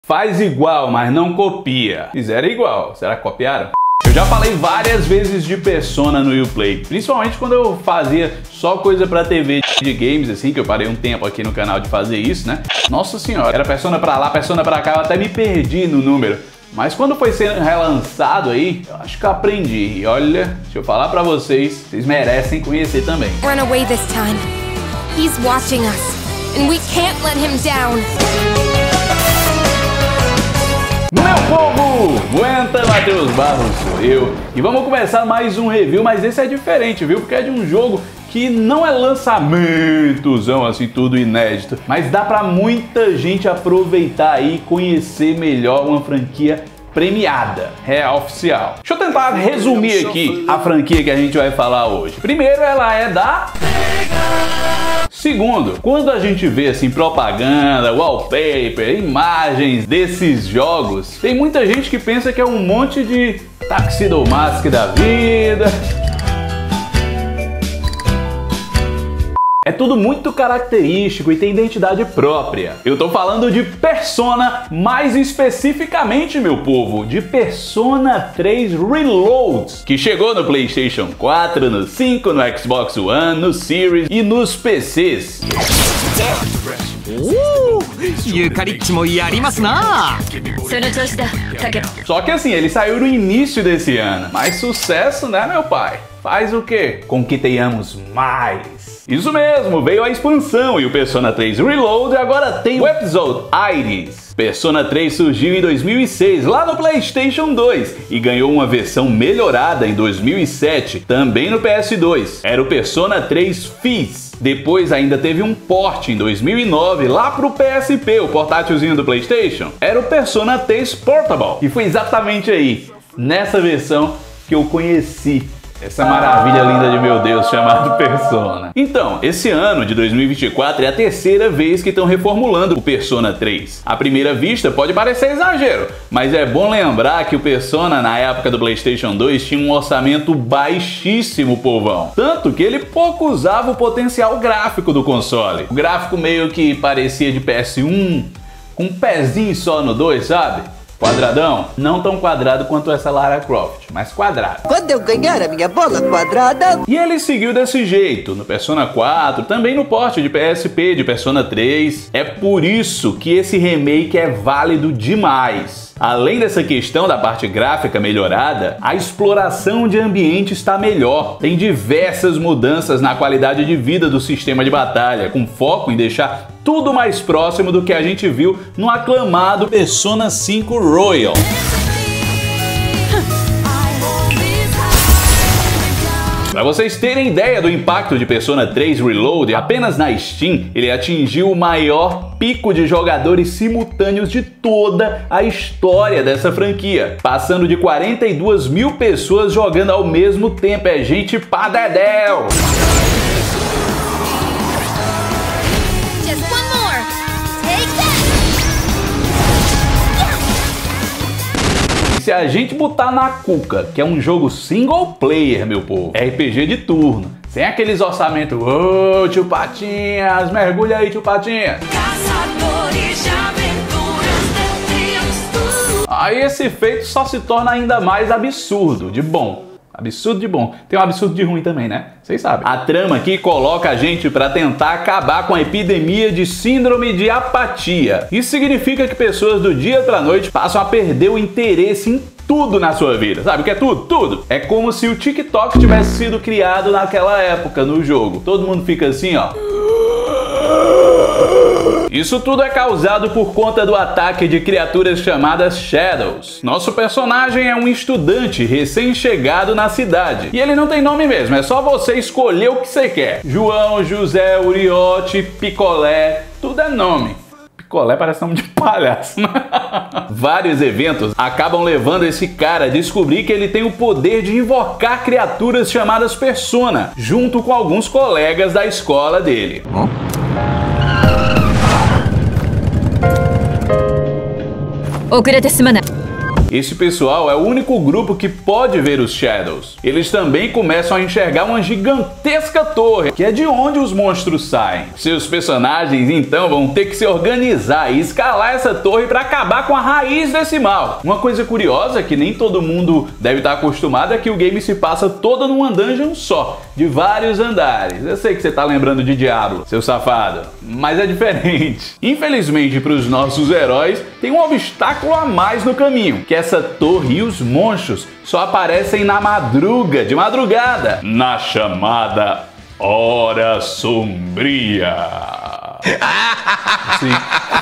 Faz igual, mas não copia. Fizeram igual, será que copiaram? Eu já falei várias vezes de Persona no Uplay, principalmente quando eu fazia só coisa pra TV de games, assim, que eu parei um tempo aqui no canal de fazer isso, né? Nossa senhora, era Persona pra lá, Persona pra cá, eu até me perdi no número. Mas quando foi sendo relançado aí, eu acho que eu aprendi. E olha, deixa eu falar pra vocês, vocês merecem conhecer também. Run away this time. He's watching us, and we can't let him down. Meu povo, aguenta, Matheus Barros sou eu. E vamos começar mais um review, mas esse é diferente, viu? Porque é de um jogo que não é lançamentozão, assim, tudo inédito. Mas dá pra muita gente aproveitar aí e conhecer melhor uma franquia premiada, real oficial. Deixa eu tentar resumir aqui a franquia que a gente vai falar hoje. Primeiro, ela é da... Segundo, quando a gente vê assim propaganda, wallpaper, imagens desses jogos, tem muita gente que pensa que é um monte de Tuxedo Mask da vida. É tudo muito característico e tem identidade própria. Eu tô falando de Persona, mais especificamente, meu povo, de Persona 3 Reload, que chegou no PlayStation 4, no 5, no Xbox One, no Series e nos PCs. Só que assim, ele saiu no início desse ano. Mas sucesso, né, meu pai? Faz o quê? Com que tenhamos mais. Isso mesmo, veio a expansão e o Persona 3 Reload agora tem o Episode Iris. Persona 3 surgiu em 2006 lá no PlayStation 2 e ganhou uma versão melhorada em 2007, também no PS2. Era o Persona 3 Fizz. Depois ainda teve um port em 2009 lá pro PSP, o portátilzinho do PlayStation. Era o Persona 3 Portable. E foi exatamente aí, nessa versão, que eu conheci essa maravilha linda de meu Deus chamado Persona. Então, esse ano de 2024 é a terceira vez que estão reformulando o Persona 3. À primeira vista pode parecer exagero, mas é bom lembrar que o Persona na época do PlayStation 2 tinha um orçamento baixíssimo, povão. Tanto que ele pouco usava o potencial gráfico do console. O gráfico meio que parecia de PS1, com um pezinho só no 2, sabe? Quadradão, não tão quadrado quanto essa Lara Croft, mas quadrado. Quando eu ganhar a minha bola quadrada... E ele seguiu desse jeito, no Persona 4, também no port de PSP de Persona 3. É por isso que esse remake é válido demais. Além dessa questão da parte gráfica melhorada, a exploração de ambiente está melhor. Tem diversas mudanças na qualidade de vida do sistema de batalha, com foco em deixar tudo mais próximo do que a gente viu no aclamado Persona 5 Royal. Para vocês terem ideia do impacto de Persona 3 Reload, apenas na Steam ele atingiu o maior pico de jogadores simultâneos de toda a história dessa franquia, passando de 42 mil pessoas jogando ao mesmo tempo. É gente pra dedéu! Se a gente botar na cuca, que é um jogo single player, meu povo, RPG de turno, sem aqueles orçamentos, ô tio Patinhas, mergulha aí, tio Patinhas. Caçadores de aventuras, aí esse feito só se torna ainda mais absurdo, de bom. Absurdo de bom. Tem um absurdo de ruim também, né? Vocês sabem. A trama aqui coloca a gente para tentar acabar com a epidemia de síndrome de apatia. Isso significa que pessoas do dia pra noite passam a perder o interesse em tudo na sua vida. Sabe o que é tudo? Tudo. É como se o TikTok tivesse sido criado naquela época no jogo. Todo mundo fica assim, ó. Isso tudo é causado por conta do ataque de criaturas chamadas Shadows. Nosso personagem é um estudante recém-chegado na cidade. E ele não tem nome mesmo, é só você escolher o que você quer. João, José, Uriote, Picolé, tudo é nome. Picolé parece nome de palhaço, né? Vários eventos acabam levando esse cara a descobrir que ele tem o poder de invocar criaturas chamadas Persona, junto com alguns colegas da escola dele. Esse pessoal é o único grupo que pode ver os Shadows. Eles também começam a enxergar uma gigantesca torre, que é de onde os monstros saem. Seus personagens então vão ter que se organizar e escalar essa torre para acabar com a raiz desse mal. Uma coisa curiosa que nem todo mundo deve estar acostumado é que o game se passa toda numa dungeon só, de vários andares. Eu sei que você tá lembrando de Diablo, seu safado, mas é diferente. Infelizmente para os nossos heróis, tem um obstáculo a mais no caminho, que essa torre e os monstros só aparecem na madrugada, de madrugada, na chamada Hora Sombria. Sim.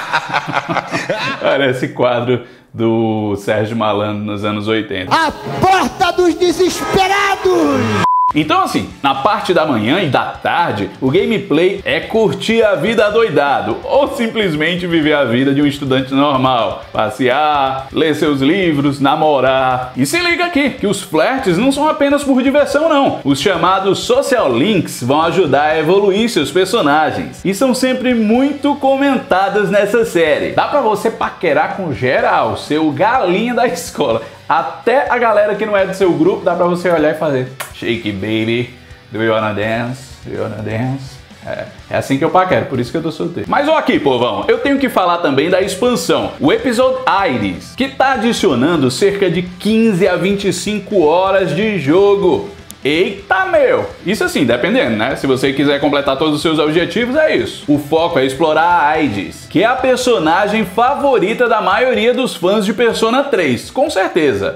Parece quadro do Sérgio Malandro nos anos 80. A porta dos desesperados! Então assim, na parte da manhã e da tarde, o gameplay é curtir a vida adoidado, ou simplesmente viver a vida de um estudante normal. Passear, ler seus livros, namorar. E se liga aqui, que os flertes não são apenas por diversão não. Os chamados social links vão ajudar a evoluir seus personagens. E são sempre muito comentados nessa série. Dá pra você paquerar com geral, ser galinha da escola. Até a galera que não é do seu grupo, dá pra você olhar e fazer shake baby, do you wanna dance, do you wanna dance? É assim que eu paquero, por isso que eu tô solteiro. Mas ó aqui, povão, eu tenho que falar também da expansão, o Episode Iris, que tá adicionando cerca de 15 a 25 horas de jogo. Eita meu! Isso assim, dependendo, né? Se você quiser completar todos os seus objetivos, é isso. O foco é explorar a Aidis, que é a personagem favorita da maioria dos fãs de Persona 3, com certeza.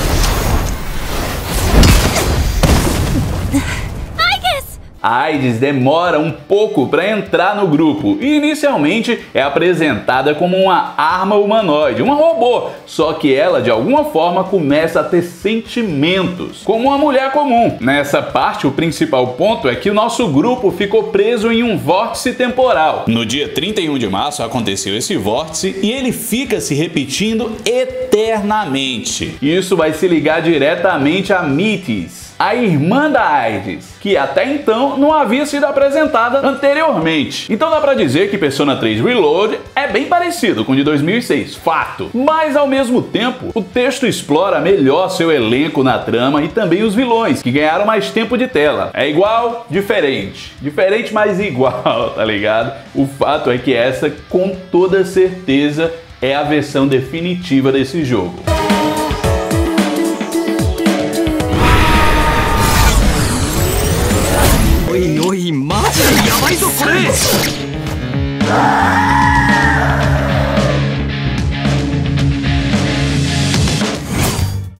A Aidis demora um pouco para entrar no grupo e inicialmente é apresentada como uma arma humanoide, uma robô, só que ela de alguma forma começa a ter sentimentos, como uma mulher comum. Nessa parte, o principal ponto é que o nosso grupo ficou preso em um vórtice temporal. No dia 31 de março aconteceu esse vórtice e ele fica se repetindo eternamente. Isso vai se ligar diretamente a Metis, a irmã da Aidis, que até então não havia sido apresentada anteriormente. Então dá pra dizer que Persona 3 Reload é bem parecido com o de 2006, fato. Mas ao mesmo tempo, o texto explora melhor seu elenco na trama e também os vilões, que ganharam mais tempo de tela. É igual, diferente. Diferente, mas igual, tá ligado? O fato é que essa, com toda certeza, é a versão definitiva desse jogo. Oi, oi, mata! Yabai zo kore!